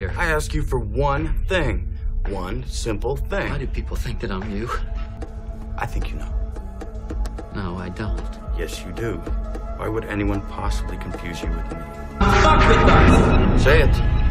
here? I ask you for one thing. One simple thing. Why do people think that I'm you? I think you know. No, I don't. Yes, you do. Why would anyone possibly confuse you with me? Fuck with us! Say it.